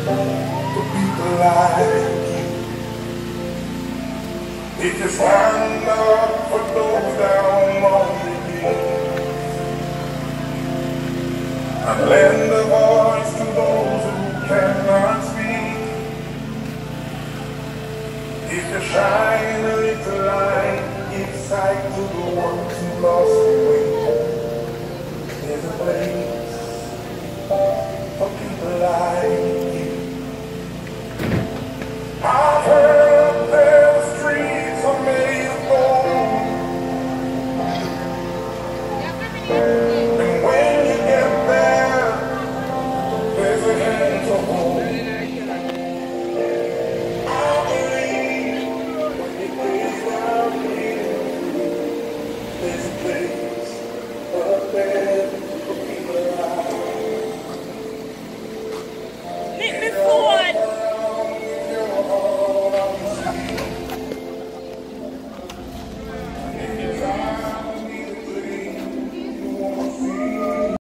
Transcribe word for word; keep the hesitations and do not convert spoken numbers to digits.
for people like you. If you stand up for those down on the knees and lend a voice to those who cannot speak, if you shine a little light, give sight to the ones who lost the way, there's a place for people like